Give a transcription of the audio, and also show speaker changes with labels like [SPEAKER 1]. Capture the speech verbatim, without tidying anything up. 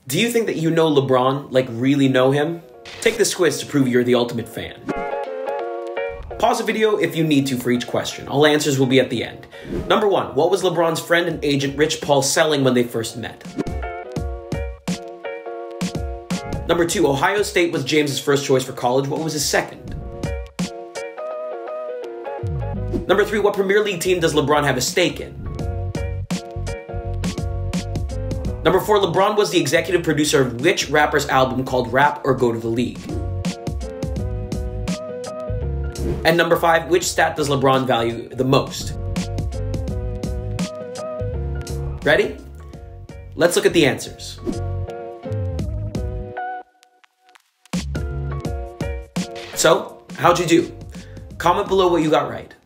[SPEAKER 1] Do you think that you know LeBron, like really know him? Take this quiz to prove you're the ultimate fan. Pause the video if you need to for each question. All answers will be at the end. Number one, what was LeBron's friend and agent Rich Paul selling when they first met? Number two, Ohio State was James's first choice for college. What was his second? Number three, what Premier League team does LeBron have a stake in? Number four, LeBron was the executive producer of which rapper's album called Rap or Go to the League? And number five, which stat does LeBron value the most? Ready? Let's look at the answers. So, how'd you do? Comment below what you got right.